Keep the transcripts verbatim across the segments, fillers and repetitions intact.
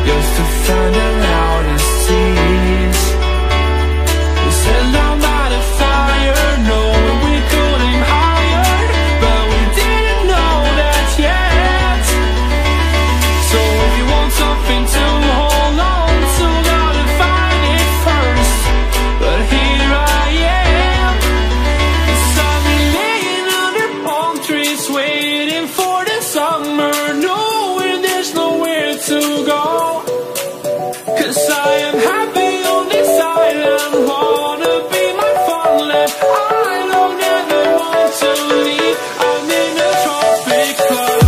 just to find the loudest tears. We said down by the fire, knowing we could aim higher, but we didn't know that yet. So if you want something to hold on to, gotta find it first. But here I am, 'cause I've been laying under palm trees, waiting for the summer, knowing there's nowhere to go. 'Cause I am happy on this island, wanna be my farmland. I don't ever want to leave, I'm in a tropic club.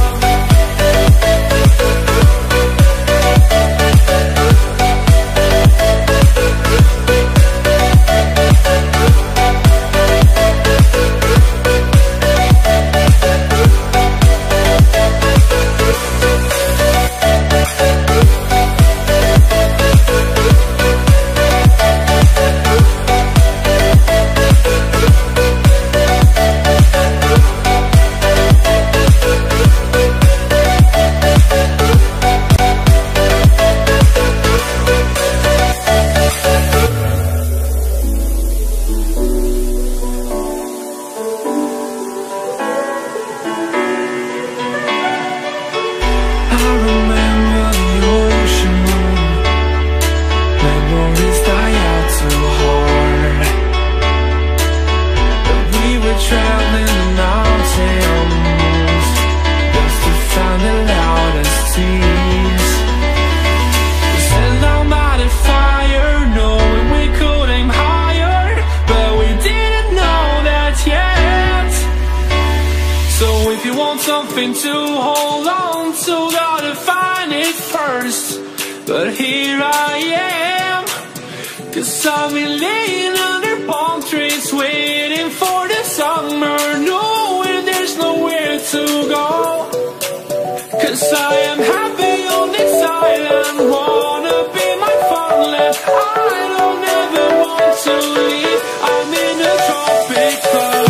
Something to hold on to, gotta find it first. But here I am, 'cause I've been laying under palm trees, waiting for the summer, knowing there's nowhere to go. 'Cause I am happy on this island, wanna be my farmland. I don't ever want to leave, I'm in a tropic club.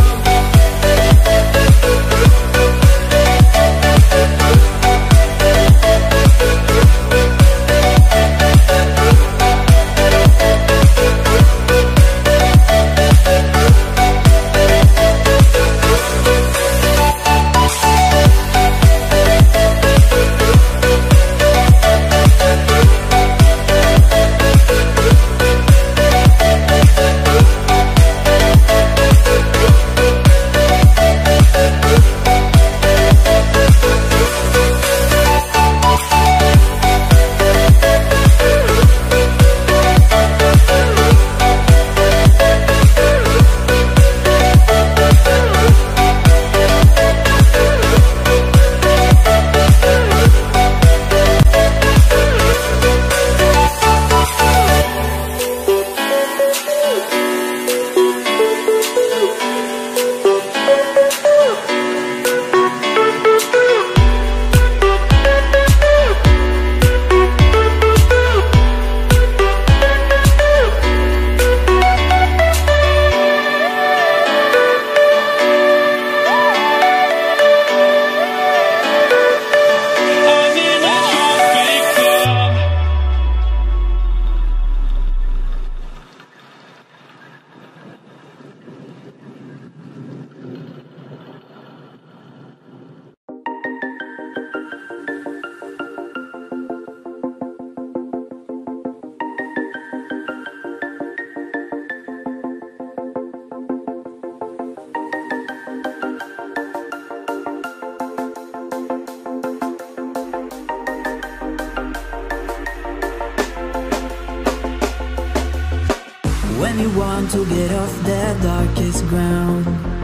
When you want to get off the darkest ground,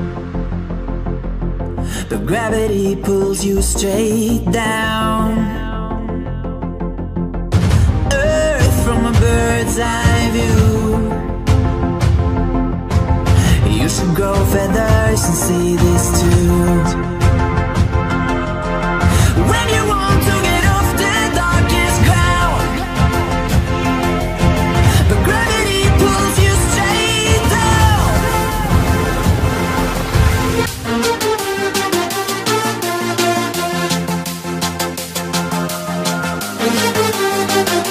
but gravity pulls you straight down. Earth from a bird's eye view, you should grow feathers and see this too. When you want to get off the darkest ground, but gravity pulls you straight down. We'll be right back.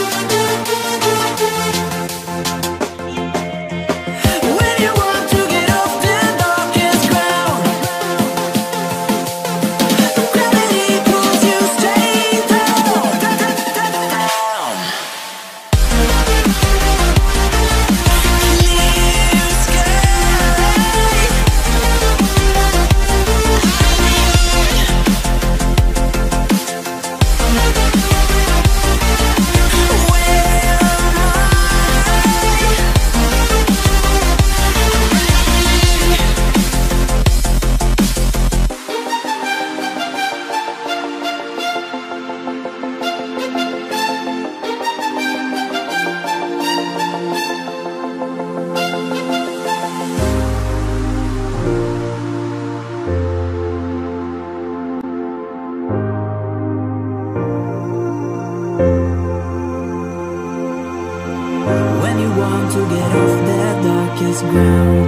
darkest ground,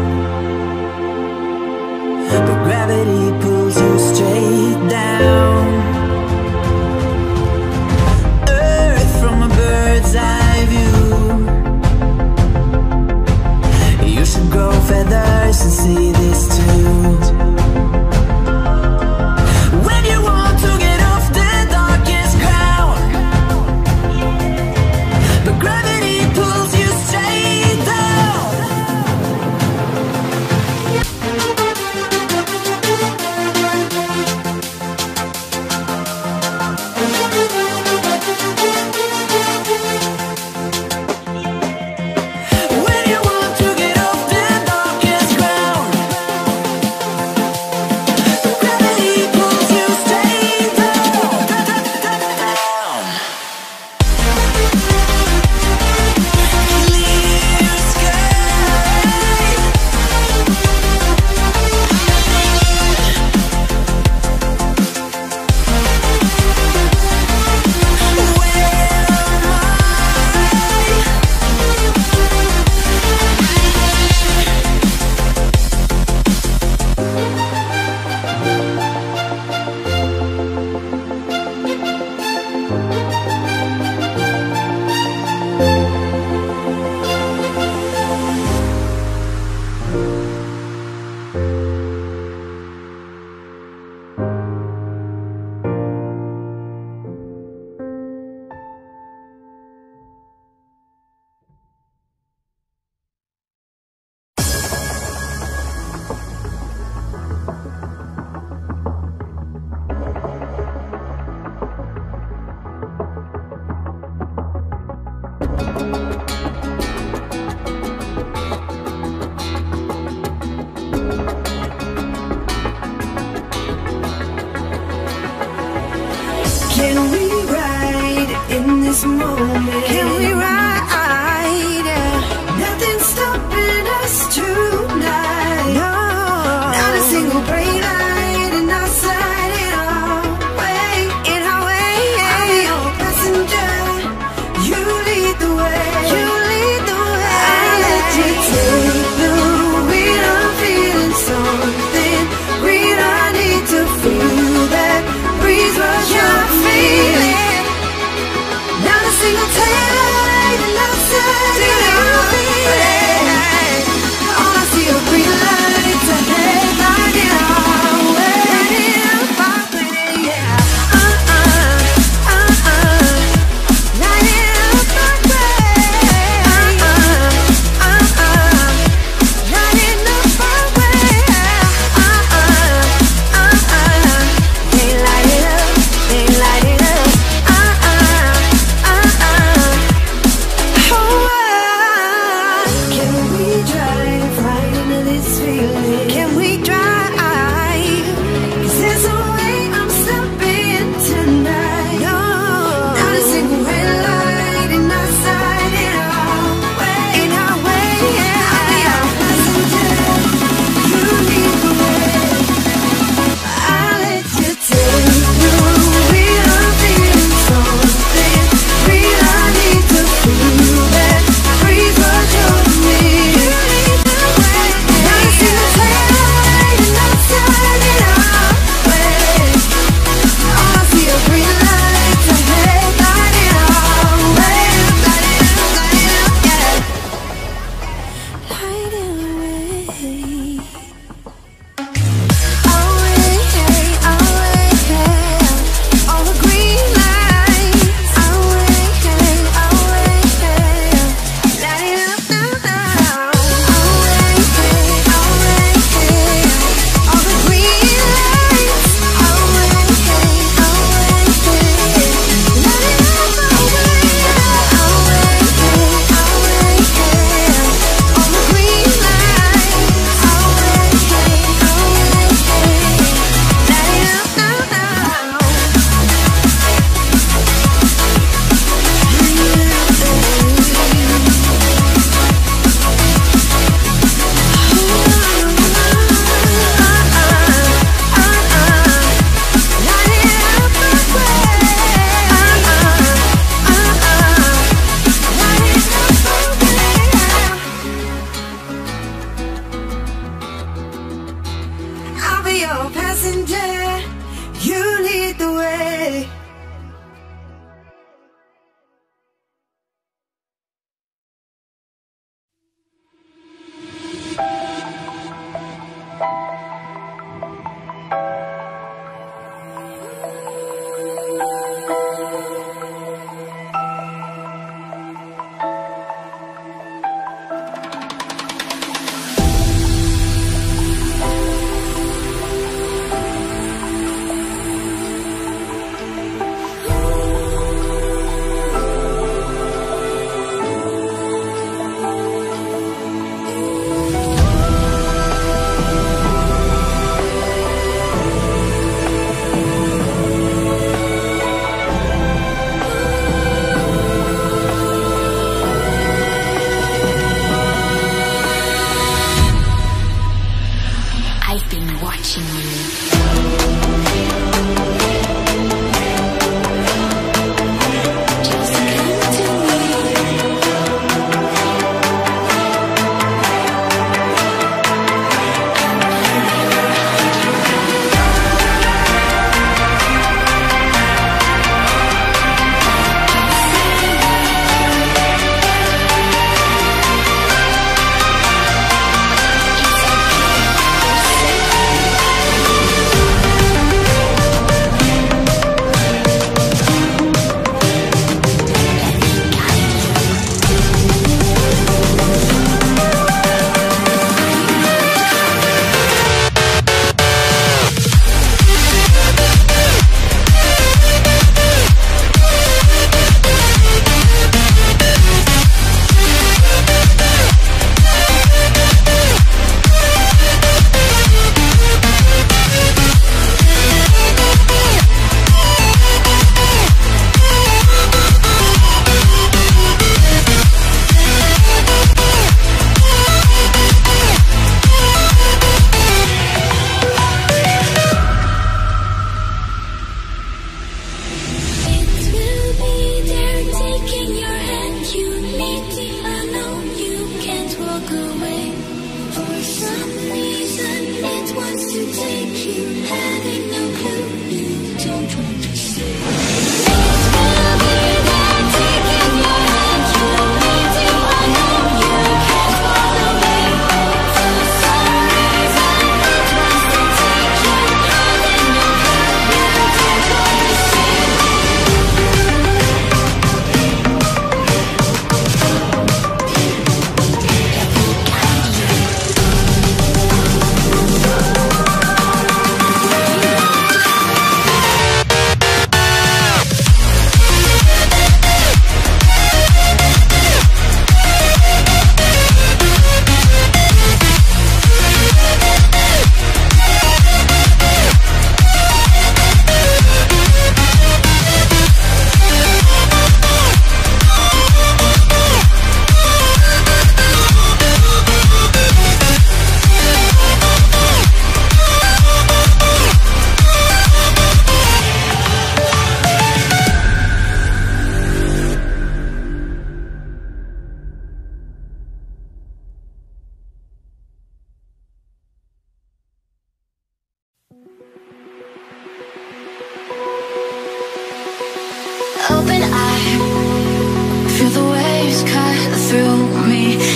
but gravity pulls you straight down. Earth from a bird's eye view. You should grow feathers and see this too. When you want to get off the darkest ground, but gravity pulls you straight down. When you want to get off the darkest ground, but gravity pulls you straight down, down. Clear sky. Can we ride in this moment? Can we ride? Nothing's stopping us tonight. No, not a single brake light in our sight. In our way, in our way. I'm your passenger. You lead the way. You lead the way. I let you take the wheel. I'm feeling something real. I need to feel that breeze rush. You're feeling. Not a single tear.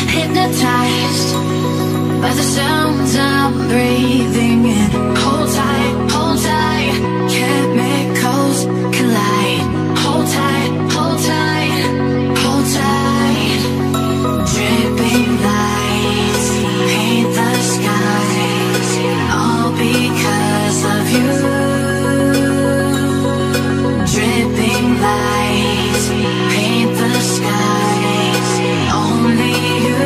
hypnotized by the sounds I'm breathing in. Hold tight, hold tight, chemicals collide. Hold tight, hold tight, hold tight. Dripping lights paint the skies, all because of you. Dripping lights paint the skies, only you.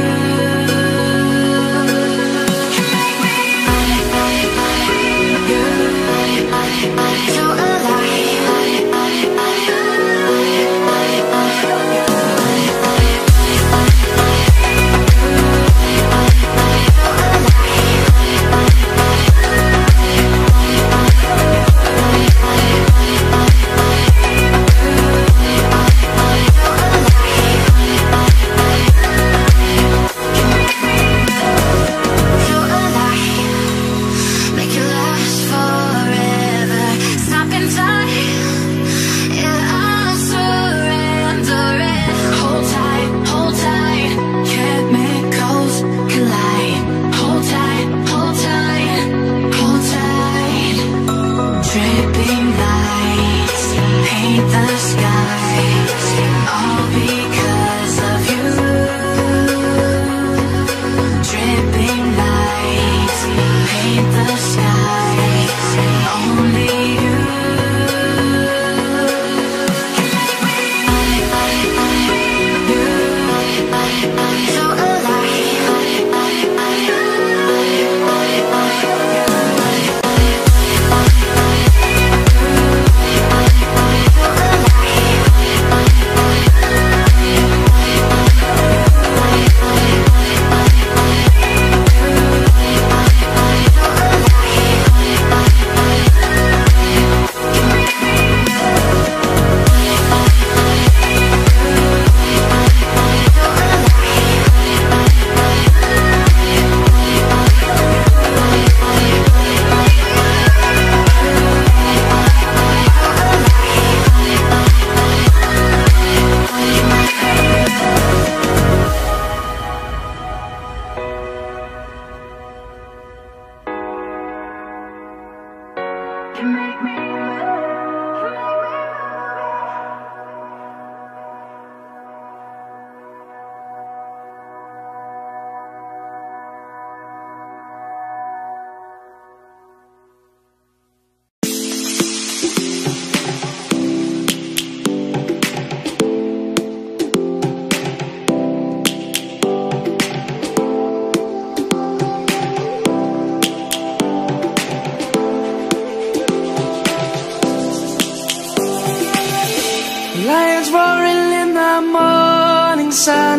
Lions roaring in the morning sun,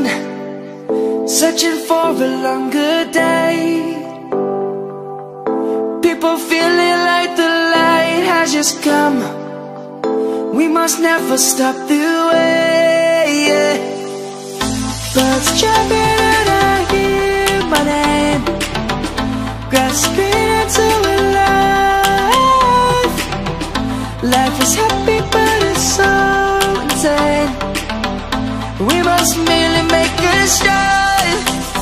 searching for a longer day. People feeling like the light has just come. We must never stop the way, yeah. Birds chirping and I hear my name, grasping into a life. Life is happy but it's so insane. We must merely make a start.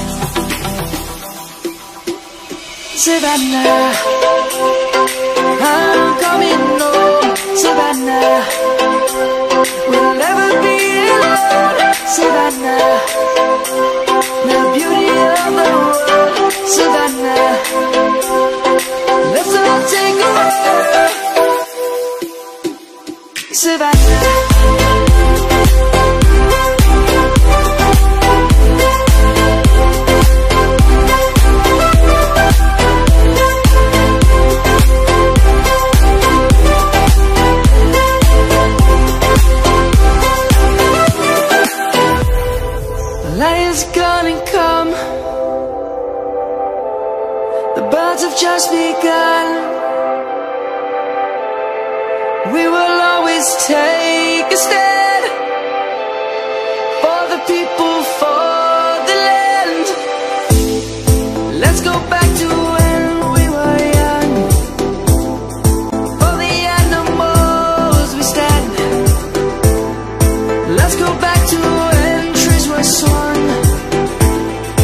Savannah, I'm coming home. Savannah, we'll never be alone. Savannah, the beauty of the world. Savannah, let's all take a walk. Savannah. Lion's gonna come. The birds have just begun. We will always take a stand for the people, for the land. Let's go back to when we were young. For the animals we stand. Let's go back to when trees were swung.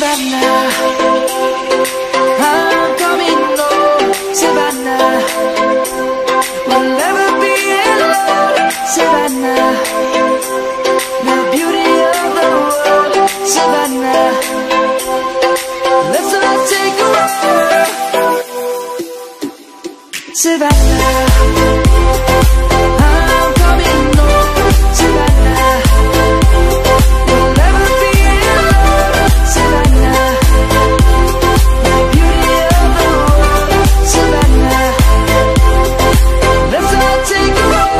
Savannah, I'm coming home, Savannah. We'll never be alone, Savannah. The beauty of the world, Savannah. Let's all take a walk, Savannah. I'm coming home, Savannah. We'll never be alone, Savannah. The beauty of the world, Savannah. Let's all take a walk.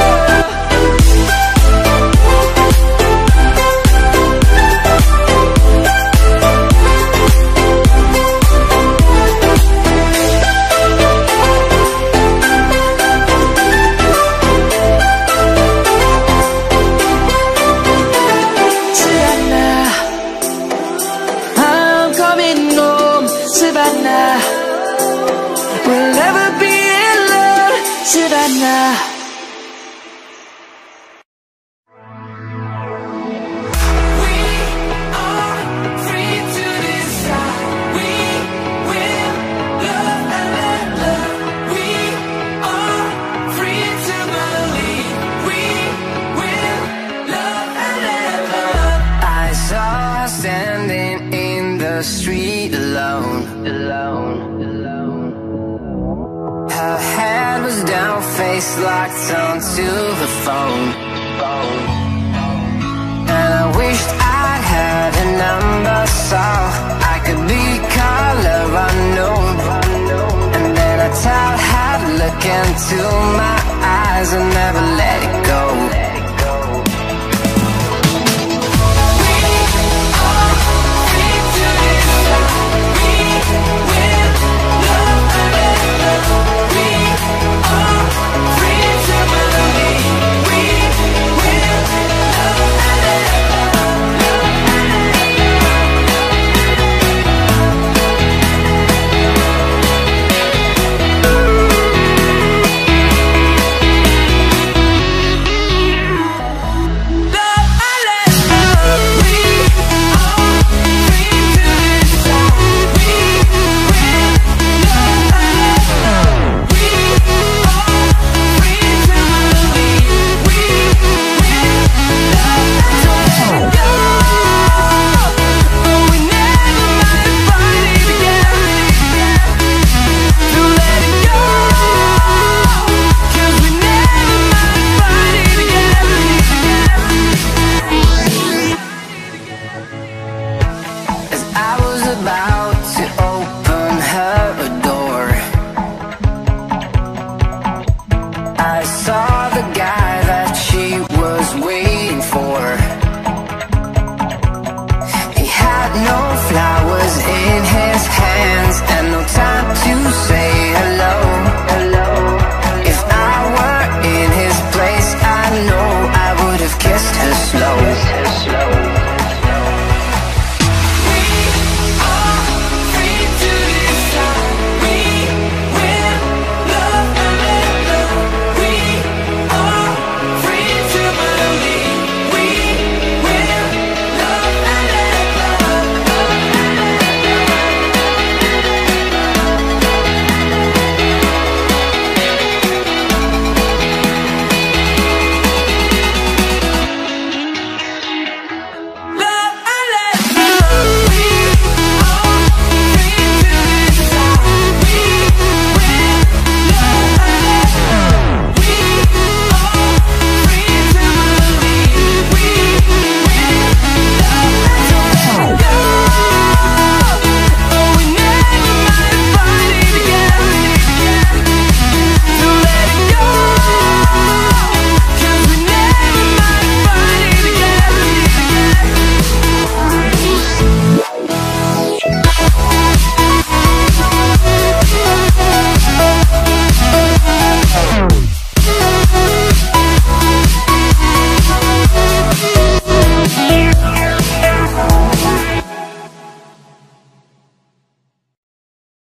Savannah, we'll never be alone, Savannah. We are free to decide. We will love and let love. We are free to believe. We will love and let love. I saw her standing in the street alone. Alone, alone. Her head was down, face locked onto the phone. phone. And I wished I'd had a number so I could be color unknown. And then I tell her to look into my eyes and never let it go. About to open her a door, I saw